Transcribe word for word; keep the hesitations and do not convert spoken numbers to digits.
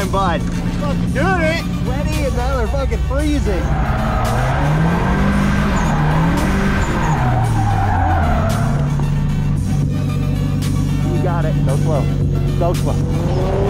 time, bud. Fucking doing it. Sweaty and now they're fucking freezing. You got it. Go slow. Go slow.